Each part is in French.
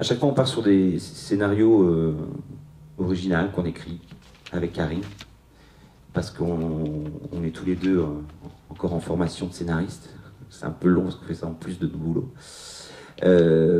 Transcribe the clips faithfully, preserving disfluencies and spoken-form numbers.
chaque fois, on part sur des scénarios euh, originaux qu'on écrit avec Karine, parce qu'on on est tous les deux euh, encore en formation de scénariste. C'est un peu long parce qu'on fait ça en plus de nos boulots. Euh,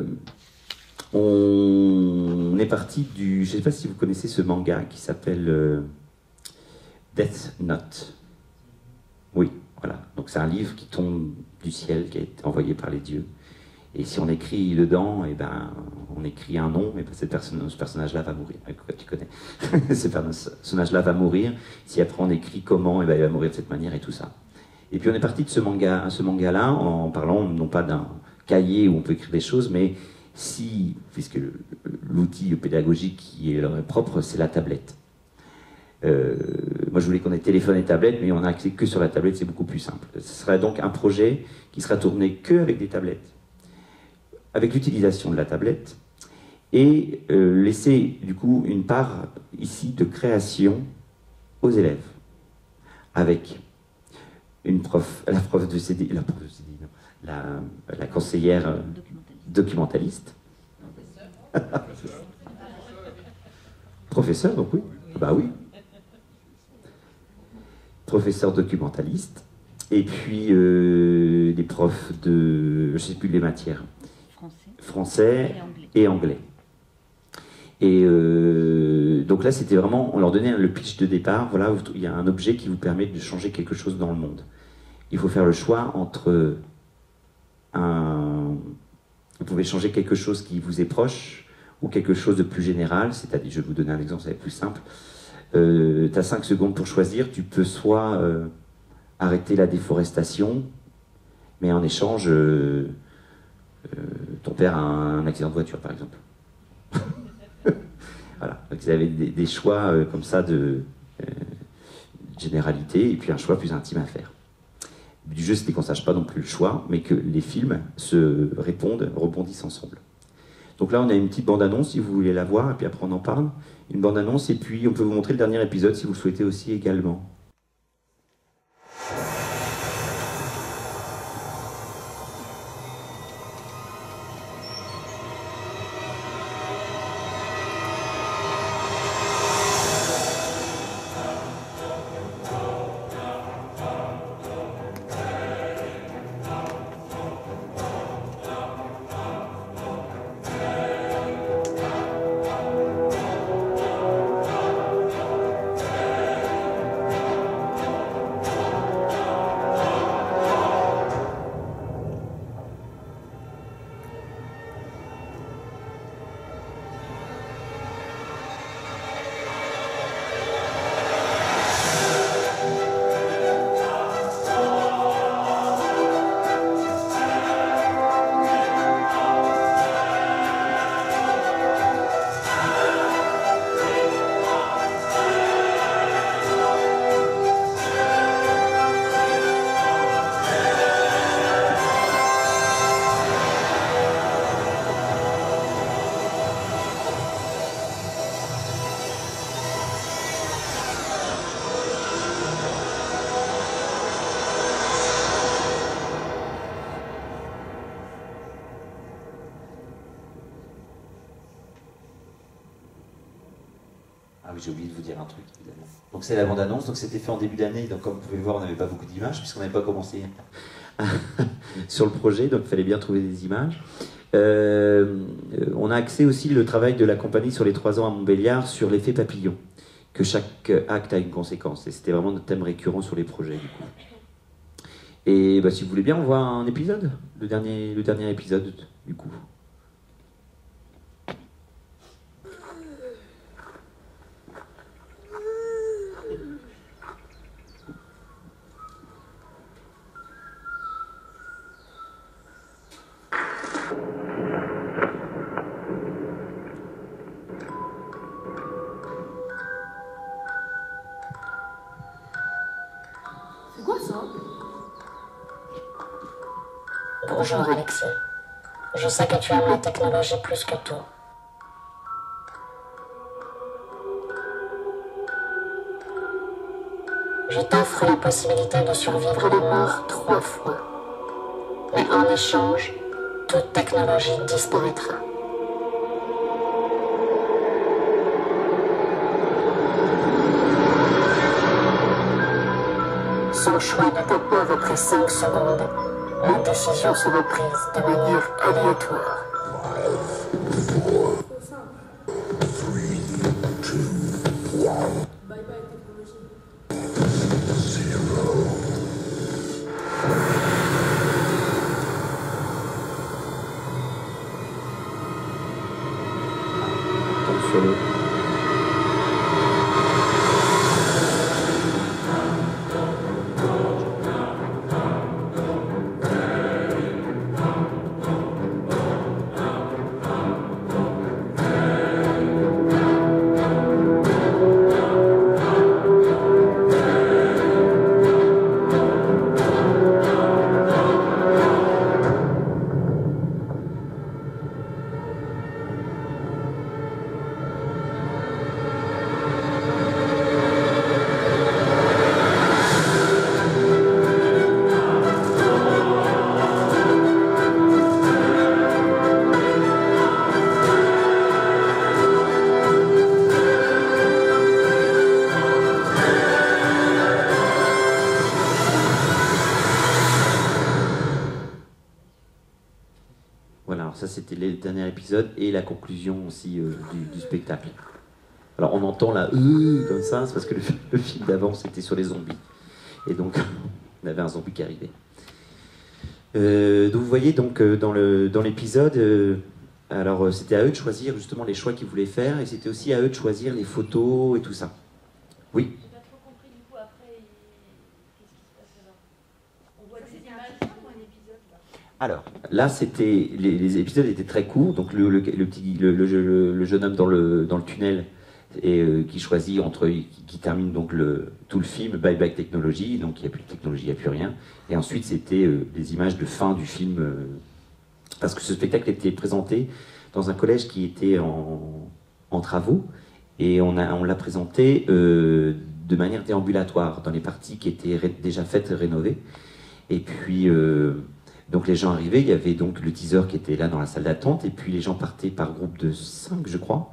on est parti du... Je ne sais pas si vous connaissez ce manga qui s'appelle euh, Death Note. Oui, voilà. Donc c'est un livre qui tombe du ciel, qui a été envoyé par les dieux. Et si on écrit dedans, eh ben, on écrit un nom, et ben cette personne, ce personnage-là va mourir. Tu connais. Ce personnage-là va mourir. Si après on écrit comment, eh ben, il va mourir de cette manière et tout ça. Et puis on est parti de ce manga, ce manga-là en parlant non pas d'un cahier où on peut écrire des choses, mais si, puisque l'outil pédagogique qui est leur propre, c'est la tablette. Euh, moi je voulais qu'on ait téléphone et tablette, mais on a accès que sur la tablette, c'est beaucoup plus simple. Ce serait donc un projet qui sera tourné que avec des tablettes, avec l'utilisation de la tablette, et euh, laisser du coup une part ici de création aux élèves, avec une prof, la prof de C D, la, prof de C D, non, la, la conseillère euh, documentaliste. Professeur. Professeur, donc oui. Bah oui. Professeur documentaliste. Et puis euh, des profs de, je ne sais plus les matières. Français. Français et anglais. Et, anglais. et euh, donc là, c'était vraiment, on leur donnait le pitch de départ. Voilà, il y a un objet qui vous permet de changer quelque chose dans le monde. Il faut faire le choix entre un... Vous pouvez changer quelque chose qui vous est proche ou quelque chose de plus général. C'est-à-dire, je vais vous donner un exemple, c'est plus simple. Euh, tu as cinq secondes pour choisir. Tu peux soit euh, arrêter la déforestation, mais en échange, euh, euh, ton père a un, un accident de voiture, par exemple. Voilà. Donc, vous avez des, des choix euh, comme ça de euh, généralité et puis un choix plus intime à faire. Du jeu, c'était qu'on ne sache pas non plus le choix, mais que les films se répondent, rebondissent ensemble. Donc là, on a une petite bande-annonce, si vous voulez la voir, et puis après on en parle. Une bande-annonce, et puis on peut vous montrer le dernier épisode, si vous le souhaitez aussi également. J'ai oublié de vous dire un truc, évidemment. Donc c'est la bande-annonce, donc c'était fait en début d'année, donc comme vous pouvez le voir, on n'avait pas beaucoup d'images, puisqu'on n'avait pas commencé sur le projet, donc il fallait bien trouver des images. Euh, on a axé aussi le travail de la compagnie sur les trois ans à Montbéliard sur l'effet papillon, que chaque acte a une conséquence, et c'était vraiment notre thème récurrent sur les projets, du coup. Et bah, si vous voulez bien, on voit un épisode, le dernier, le dernier épisode, du coup. Bonjour Alexis. Je sais que tu aimes la technologie plus que tout. Je t'offre la possibilité de survivre à la mort trois fois. Mais en échange, toute technologie disparaîtra. choix ne date pas après cinq secondes. Les décisions seront prises de manière aléatoire. Ça, c'était le dernier épisode et la conclusion aussi euh, du, du spectacle. Alors, on entend là, euh, comme ça, c'est parce que le, le film d'avant, c'était sur les zombies. Et donc, on avait un zombie qui arrivait. Euh, donc, vous voyez, donc, euh, dans le, dans l'épisode, euh, alors, euh, c'était à eux de choisir justement les choix qu'ils voulaient faire, et c'était aussi à eux de choisir les photos et tout ça. Oui. J'ai pas trop compris, du coup, après, il... qu'est-ce qui se passe là? On voit des images ou un épisode là? Alors, là, c'était les, les épisodes étaient très courts, donc le, le, le petit le, le, le jeune homme dans le, dans le tunnel et euh, qui choisit entre qui, qui termine donc le, tout le film Bye Bye Technology, donc il n'y a plus de technologie, il n'y a plus rien. Et ensuite, c'était euh, les images de fin du film, euh, parce que ce spectacle était présenté dans un collège qui était en, en travaux, et on a on l'a présenté euh, de manière déambulatoire dans les parties qui étaient ré, déjà faites, rénovées, et puis euh, donc les gens arrivaient, il y avait donc le teaser qui était là dans la salle d'attente, et puis les gens partaient par groupe de cinq, je crois.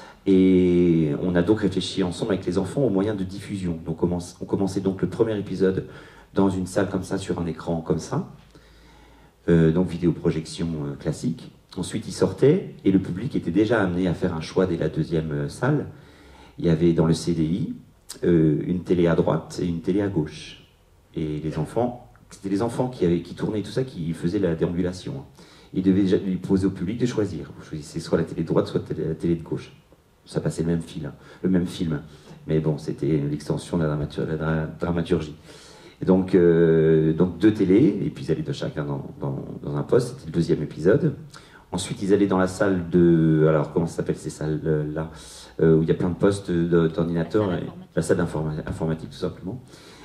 Et on a donc réfléchi ensemble avec les enfants aux moyens de diffusion. Donc on, commence, on commençait donc le premier épisode dans une salle comme ça, sur un écran comme ça, euh, donc vidéoprojection euh, classique. Ensuite il sortait, et le public était déjà amené à faire un choix dès la deuxième euh, salle. Il y avait dans le C D I euh, une télé à droite et une télé à gauche. Et les enfants... C'était les enfants qui, avaient, qui tournaient tout ça, qui faisaient la déambulation. Ils devaient déjà lui poser au public de choisir. Vous choisissez soit la télé de droite, soit la télé de gauche. Ça passait le même fil, hein, le même film. Mais bon, c'était l'extension de la, dramatur la dra dramaturgie. Et donc, euh, donc deux télés, et puis ils allaient de chacun dans, dans, dans un poste. C'était le deuxième épisode. Ensuite, ils allaient dans la salle de... Alors, comment ça s'appelle ces salles-là, euh, où il y a plein de postes d'ordinateurs. La, la salle d'informatique, informatique, tout simplement.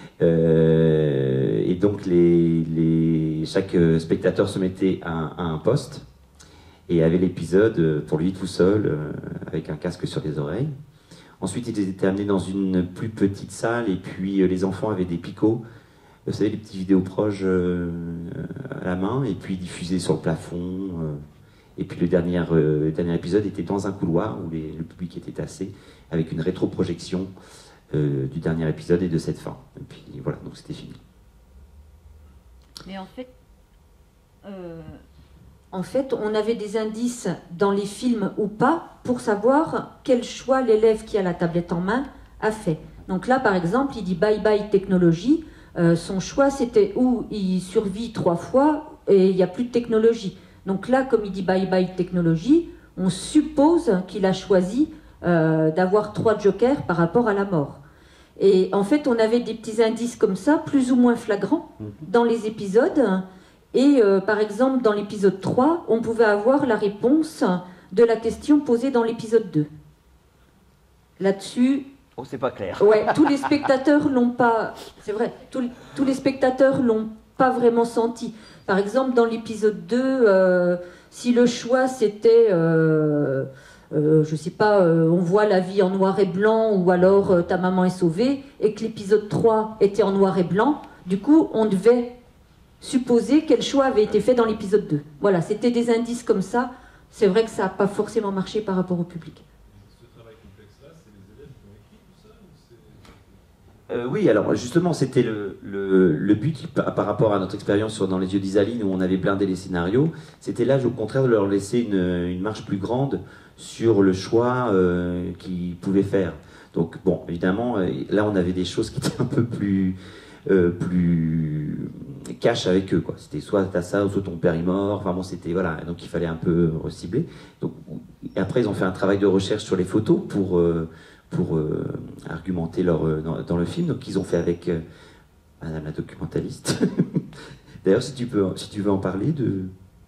Euh, et donc les, les, chaque spectateur se mettait à, à un poste et avait l'épisode pour lui tout seul, euh, avec un casque sur les oreilles. Ensuite ils étaient amenés dans une plus petite salle, et puis euh, les enfants avaient des picots, vous savez, les petits vidéoproges euh, à la main, et puis diffusés sur le plafond. Euh, et puis le dernier, euh, le dernier épisode était dans un couloir où les, le public était tassé, avec une rétroprojection Euh, du dernier épisode et de cette fin. Et puis voilà, donc c'était fini. Mais en fait, euh, en fait, on avait des indices dans les films ou pas pour savoir quel choix l'élève qui a la tablette en main a fait. Donc là, par exemple, il dit bye bye technologie. Euh, son choix, c'était où il survit trois fois et il n'y a plus de technologie. Donc là, comme il dit bye bye technologie, on suppose qu'il a choisi Euh, d'avoir trois jokers par rapport à la mort. Et en fait, on avait des petits indices comme ça, plus ou moins flagrants, dans les épisodes. Et euh, par exemple, dans l'épisode trois, on pouvait avoir la réponse de la question posée dans l'épisode deux. Là-dessus... Oh, c'est pas clair. Ouais, tous les spectateurs l'ont pas... C'est vrai, tous, tous les spectateurs l'ont pas vraiment senti. Par exemple, dans l'épisode deux, euh, si le choix c'était... Euh, Euh, je sais pas, euh, on voit la vie en noir et blanc, ou alors euh, ta maman est sauvée, et que l'épisode trois était en noir et blanc, du coup on devait supposer quel choix avait été fait dans l'épisode deux. Voilà, c'était des indices comme ça. C'est vrai que ça n'a pas forcément marché par rapport au public. Ce travail complexe-là, c'est les élèves qui ont écrit tout ça, ou c'est... Euh, oui, alors justement, c'était le, le, le but par, par rapport à notre expérience sur Dans les yeux d'Isaline, où on avait blindé les scénarios, c'était là, au contraire, de leur laisser une, une marge plus grande sur le choix euh, qu'ils pouvaient faire. Donc, bon, évidemment, euh, là, on avait des choses qui étaient un peu plus, euh, plus cash avec eux, quoi. C'était soit t'as ça, ou soit ton père est mort, enfin bon, c'était, voilà, donc il fallait un peu recibler. Donc, et après, ils ont fait un travail de recherche sur les photos pour... Euh, pour euh, argumenter leur, euh, dans, dans le film, donc ils ont fait avec euh, Madame la documentaliste. D'ailleurs, si tu peux, si tu veux en parler de...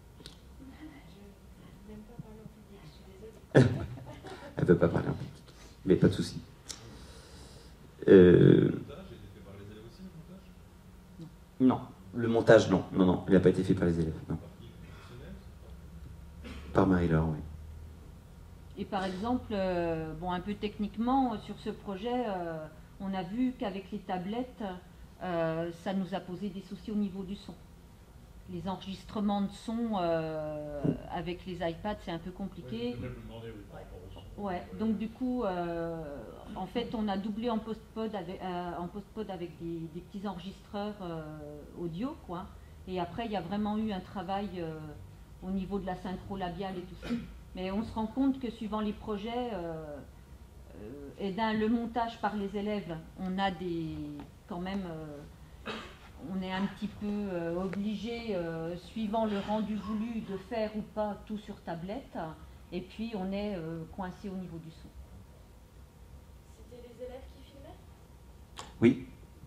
Je n'aime pas parler en public, je suis désolée. Elle ne veut pas parler en public, mais pas de souci. Euh... Non, le montage, non, non, non, il n'a pas été fait par les élèves, non. Par Marie-Laure, oui. Et par exemple, euh, bon, un peu techniquement, sur ce projet, euh, on a vu qu'avec les tablettes, euh, ça nous a posé des soucis au niveau du son. Les enregistrements de son euh, avec les iPads, c'est un peu compliqué. Ouais, donc du coup, euh, en fait, on a doublé en post-prod avec, euh, en post-prod avec des, des petits enregistreurs euh, audio, quoi. Et après, il y a vraiment eu un travail euh, au niveau de la synchro labiale et tout ça. Mais on se rend compte que suivant les projets, euh, euh, et d'un le montage par les élèves, on a des quand même, euh, on est un petit peu euh, obligé, euh, suivant le rendu voulu, de faire ou pas tout sur tablette. Et puis on est euh, coincé au niveau du son. C'était les élèves qui filmaient? Oui.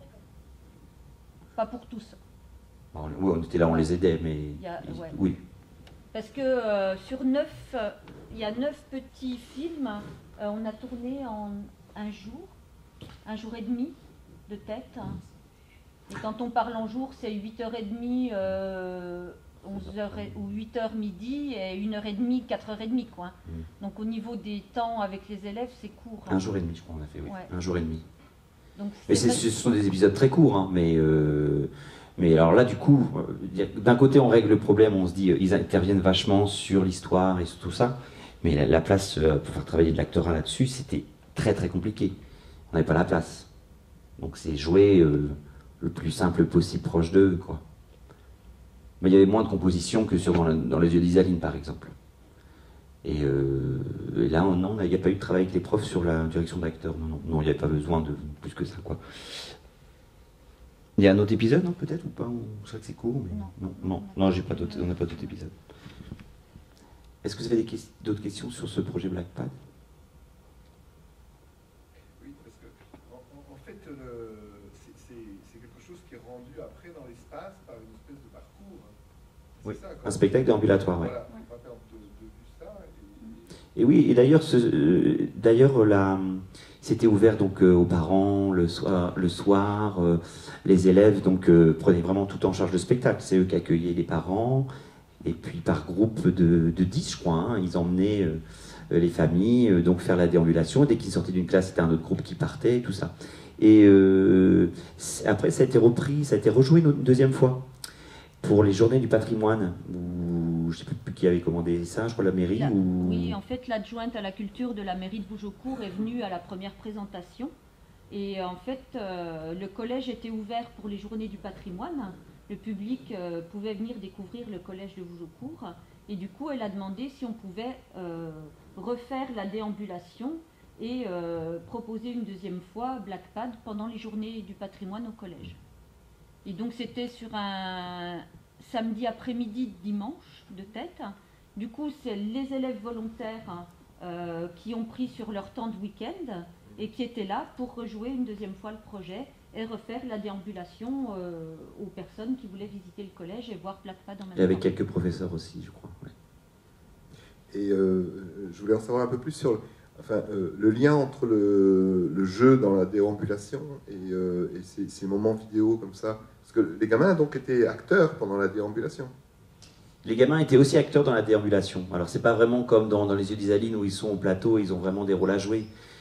Pas pour tous. Bon, oui, on était là, on les aidait, mais... Il y a, ouais. Oui. Parce que euh, sur neuf, euh, il y a neuf petits films, euh, on a tourné en un jour, un jour et demi de tête. Et quand on parle en jour, c'est huit heures trente, euh, onze heures ou huit heures midi et une heure trente, quatre heures trente, quoi. Mm. Donc au niveau des temps avec les élèves, c'est court. Hein. Un jour et demi, je crois, on a fait, oui. Ouais. Un jour et demi. Donc, mais ce sont des épisodes très courts, hein, mais... Euh... Mais alors là, du coup, d'un côté, on règle le problème, on se dit, ils interviennent vachement sur l'histoire et sur tout ça, mais la, la place pour faire travailler de l'acteurat là-dessus, c'était très très compliqué. On n'avait pas la place. Donc c'est jouer euh, le plus simple possible, proche d'eux, quoi. Mais il y avait moins de composition que sur Dans, la, dans les yeux d'Isaline, par exemple. Et, euh, et là, non, il n'y a pas eu de travail avec les profs sur la direction d'acteur. Non, non, non, il n'y avait pas besoin de plus que ça, quoi. Il y a un autre épisode, non, peut-être, ou pas? Je sais que c'est court, mais... Non, non, non, non j'ai pas d'autres, on n'a pas d'autres épisodes. Est-ce que vous avez d'autres questions sur ce projet Blackpad? Oui, parce que, en, en fait, c'est quelque chose qui est rendu après dans l'espace par une espèce de parcours. Oui, ça, un spectacle déambulatoire, oui. Voilà, on ne peut pas perdre de, de vue ça. Et, et oui, et d'ailleurs, euh, d'ailleurs, la... C'était ouvert donc euh, aux parents le soir, le soir euh, les élèves donc euh, prenaient vraiment tout en charge le spectacle. C'est eux qui accueillaient les parents, et puis par groupe de, de dix, je crois, hein, ils emmenaient euh, les familles euh, donc faire la déambulation. Dès qu'ils sortaient d'une classe, c'était un autre groupe qui partait, et tout ça. Et euh, après, ça a été repris, ça a été rejoué une deuxième fois pour les Journées du patrimoine, où je ne sais plus qui avait commandé ça, je crois la mairie. La, ou... Oui, en fait, l'adjointe à la culture de la mairie de Bougeaucourt est venue à la première présentation. Et en fait, euh, le collège était ouvert pour les Journées du patrimoine. Le public euh, pouvait venir découvrir le collège de Bougeaucourt. Et du coup, elle a demandé si on pouvait euh, refaire la déambulation et euh, proposer une deuxième fois Blackpad pendant les Journées du patrimoine au collège. Et donc c'était sur un samedi après-midi, dimanche, de tête. Du coup, c'est les élèves volontaires euh, qui ont pris sur leur temps de week-end et qui étaient là pour rejouer une deuxième fois le projet et refaire la déambulation euh, aux personnes qui voulaient visiter le collège et voir Blackpad en même temps. Et avec quelques professeurs aussi, je crois. Ouais. Et euh, je voulais en savoir un peu plus sur... Enfin, euh, le lien entre le, le jeu dans la déambulation et, euh, et ces, ces moments vidéo comme ça. Parce que les gamins donc étaient acteurs pendant la déambulation. Les gamins étaient aussi acteurs dans la déambulation. Alors c'est pas vraiment comme dans, dans Les yeux d'Isaline où ils sont au plateau, ils ont vraiment des rôles à jouer.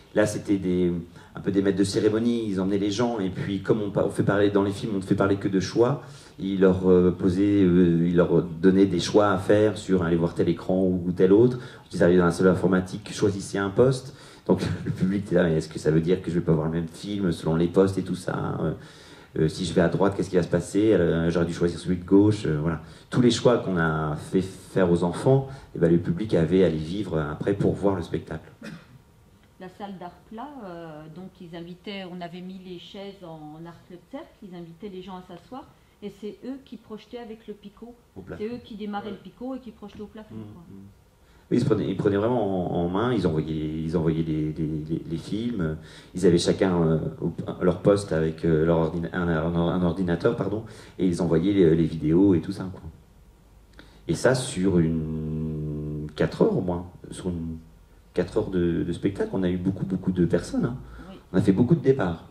Là, c'était des, un peu des maîtres de cérémonie, ils emmenaient les gens, et puis comme on, on fait parler dans les films, on ne fait parler que de choix, ils leur euh, posaient, euh, ils leur donnaient des choix à faire sur aller voir tel écran ou tel autre. Ils arrivaient dans la salle informatique, choisissez un poste. Donc le public était là, mais est-ce que ça veut dire que je vais pas voir le même film selon les postes et tout ça euh, euh, si je vais à droite, qu'est-ce qui va se passer euh, J'aurais dû choisir celui de gauche. Euh, voilà. Tous les choix qu'on a fait faire aux enfants, et ben, le public avait à les vivre après pour voir le spectacle. La salle d'art plat, euh, donc ils invitaient, on avait mis les chaises en arc de cercle, ils invitaient les gens à s'asseoir, et c'est eux qui projetaient avec le picot. C'est eux qui démarraient le picot et qui projetaient au plafond. Mmh, quoi. mmh. Oui, ils, se prenaient, ils prenaient vraiment en, en main, ils envoyaient, ils envoyaient les, les, les, les films, ils avaient chacun euh, leur poste avec euh, leur ordina un, un ordinateur, pardon, et ils envoyaient les, les vidéos et tout ça, quoi. Et ça sur une quatre heures au moins, sur une quatre heures de, de spectacle, on a eu beaucoup, beaucoup de personnes. Hein. Oui. On a fait beaucoup de départs.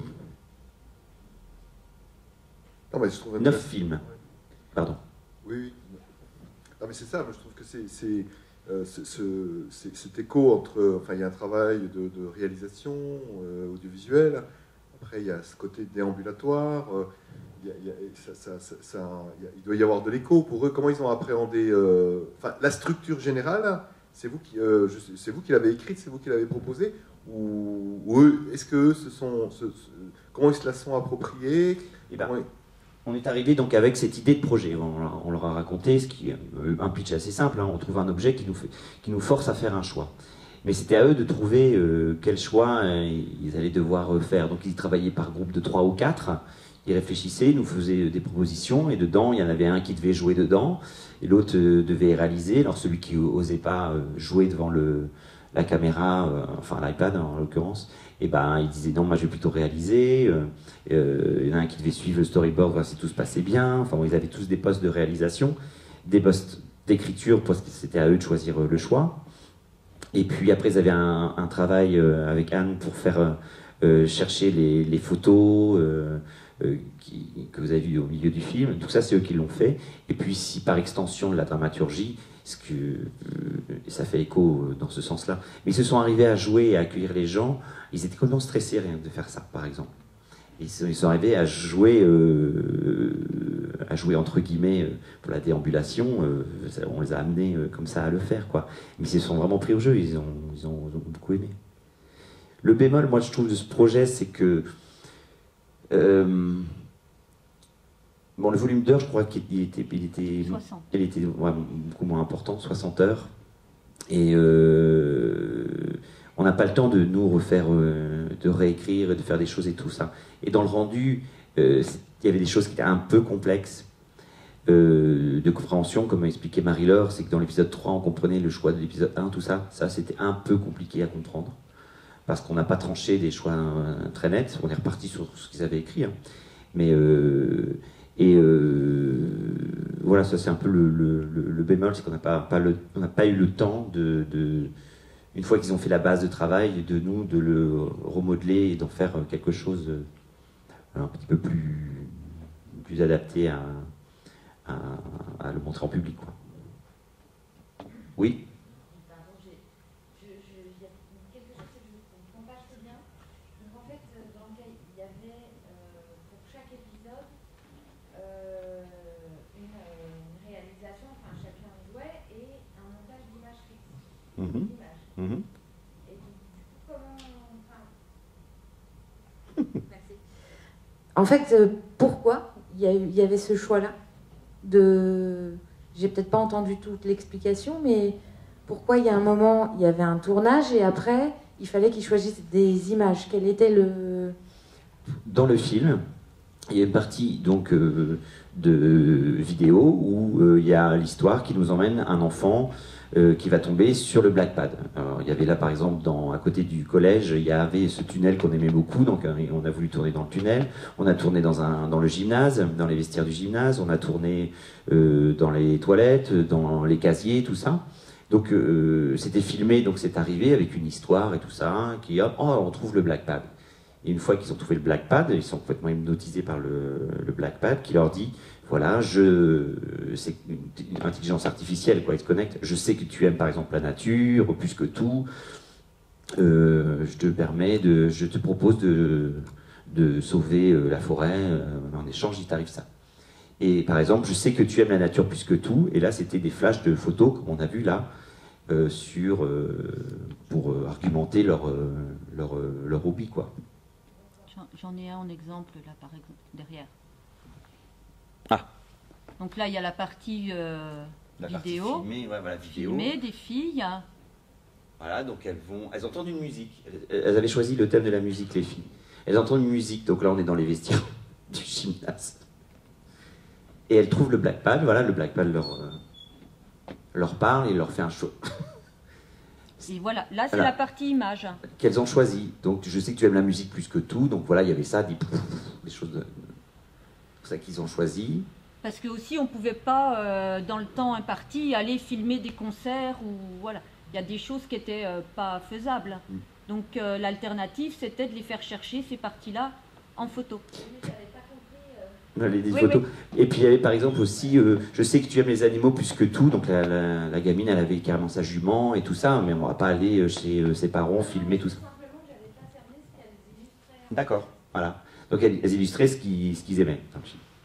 Non, mais je trouve Neuf films. Ouais. Pardon. Oui, oui. Non, mais c'est ça, moi je trouve que c'est... Euh, ce, ce, cet écho entre, enfin il y a un travail de, de réalisation euh, audiovisuelle, après il y a ce côté déambulatoire, euh, il, y a, il, y a, ça, ça, ça, ça, il, y a, il doit y avoir de l'écho pour eux. Comment ils ont appréhendé, euh, enfin la structure générale, c'est vous qui, euh, c'est vous qui l'avez écrite, c'est vous qui l'avez proposée, ou, ou eux, est-ce que eux se sont, se, se, comment ils se la sont appropriés? Eh ben, on est arrivé donc avec cette idée de projet. On, on leur a raconté ce qui est un pitch assez simple. Hein. On trouve un objet qui nous, fait, qui nous force à faire un choix. Mais c'était à eux de trouver euh, quel choix euh, ils allaient devoir euh, faire. Donc ils travaillaient par groupe de trois ou quatre. Ils réfléchissaient, ils nous faisaient des propositions. Et dedans, il y en avait un qui devait jouer dedans. Et l'autre euh, devait réaliser. Alors celui qui n'osait pas euh, jouer devant le, la caméra, euh, enfin l'iPad en l'occurrence, et ben il disait non, moi je vais plutôt réaliser. Euh, euh, il y en a un qui devait suivre le storyboard, voir si tout se passait bien. Enfin bon, ils avaient tous des postes de réalisation, des postes d'écriture, parce que c'était à eux de choisir euh, le choix. Et puis après, ils avaient un, un travail euh, avec Anne pour faire euh, chercher les, les photos euh, euh, qui, que vous avez vues au milieu du film. Tout ça, c'est eux qui l'ont fait. Et puis, si par extension de la dramaturgie, ce que, euh, ça fait écho dans ce sens-là. Mais ils se sont arrivés à jouer et à accueillir les gens. Ils étaient complètement stressés rien de faire ça, par exemple. Ils sont, ils sont arrivés à jouer, euh, à jouer entre guillemets pour la déambulation. Euh, on les a amenés euh, comme ça à le faire, quoi. Mais ils se sont vraiment pris au jeu. Ils ont, ils ont, ils ont beaucoup aimé. Le bémol, moi, je trouve de ce projet, c'est que euh, bon, le volume d'heures, je crois qu'il était, il était, soixante. Il était ouais, beaucoup moins important, soixante heures. Et euh, on n'a pas le temps de nous refaire, euh, de réécrire, de faire des choses et tout ça. Et dans le rendu, euh, il y avait des choses qui étaient un peu complexes euh, de compréhension, comme a expliqué Marie-Laure, c'est que dans l'épisode trois, on comprenait le choix de l'épisode un, tout ça. Ça, c'était un peu compliqué à comprendre, parce qu'on n'a pas tranché des choix euh, très nets. On est reparti sur ce qu'ils avaient écrit. Hein. Mais, euh, et euh, voilà, ça c'est un peu le, le, le, le bémol, c'est qu'on n'a pas, pas, pas eu le temps de... de une fois qu'ils ont fait la base de travail, de nous, de le remodeler et d'en faire quelque chose un petit peu plus, plus adapté à, à, à le montrer en public, quoi. Oui. Pardon, je, je, il y a quelque chose que je ne comprends pas très bien. Donc en fait, dans lequel il y avait euh, pour chaque épisode euh, une, une réalisation, enfin chacun jouait, et un montage d'images fixes. Mm-hmm. Mmh. Et donc, comment... Enfin... Merci. En fait, euh, pourquoi il y, a eu, il y avait ce choix-là de... J'ai peut-être pas entendu toute l'explication, mais pourquoi il y a un moment, il y avait un tournage et après, il fallait qu'ils choisissent des images. Quel était le... Dans le film, il y a une partie donc, euh, de vidéo où euh, il y a l'histoire qui nous emmène un enfant Euh, qui va tomber sur le black pad. Alors, il y avait là par exemple dans, à côté du collège, il y avait ce tunnel qu'on aimait beaucoup, donc euh, on a voulu tourner dans le tunnel, on a tourné dans, un, dans le gymnase, dans les vestiaires du gymnase, on a tourné euh, dans les toilettes, dans les casiers, tout ça. Donc euh, c'était filmé, donc c'est arrivé avec une histoire et tout ça, qui hop, oh, on trouve le black pad. Et une fois qu'ils ont trouvé le black pad, ils sont complètement hypnotisés par le, le black pad qui leur dit voilà, je, c'est une, une intelligence artificielle, quoi, ils se connectent. Je sais que tu aimes par exemple la nature, plus que tout. euh, je te permets de, je te propose de, de sauver euh, la forêt, euh, en échange il t'arrive ça. Et par exemple, je sais que tu aimes la nature plus que tout, et là c'était des flashs de photos, comme on a vu là, euh, sur, euh, pour euh, argumenter leur, euh, leur, euh, leur hobby, quoi. J'en ai un en exemple, là, par exemple, derrière. Ah. Donc là, il y a la partie euh, La vidéo, partie filmée, ouais, voilà, vidéo. filmée des filles. Voilà, donc elles vont, elles entendent une musique. Elles, elles avaient choisi le thème de la musique, les filles. Elles entendent une musique, donc là on est dans les vestiaires du gymnase. Et elles trouvent le Black Pal, voilà, le Black Pal leur, euh, leur parle et leur fait un show. Et voilà, là c'est Voilà. la partie image. Qu'elles ont choisi. Donc je sais que tu aimes la musique plus que tout, donc voilà, il y avait ça, des, des choses de... C'est ça qu'ils ont choisi. Parce que aussi on pouvait pas, euh, dans le temps imparti, aller filmer des concerts ou voilà. Il y a des choses qui étaient euh, pas faisables. Mm. Donc euh, l'alternative c'était de les faire chercher ces parties-là en photo. Les, des Oui, photos. Et puis il y avait par exemple aussi, euh, je sais que tu aimes les animaux plus que tout, donc la, la, la gamine elle avait carrément sa jument et tout ça, mais on va pas aller euh, chez euh, ses parents filmer tout ça. D'accord, voilà. Donc elles, elles illustraient ce qu'ils ce qu'ils aimaient.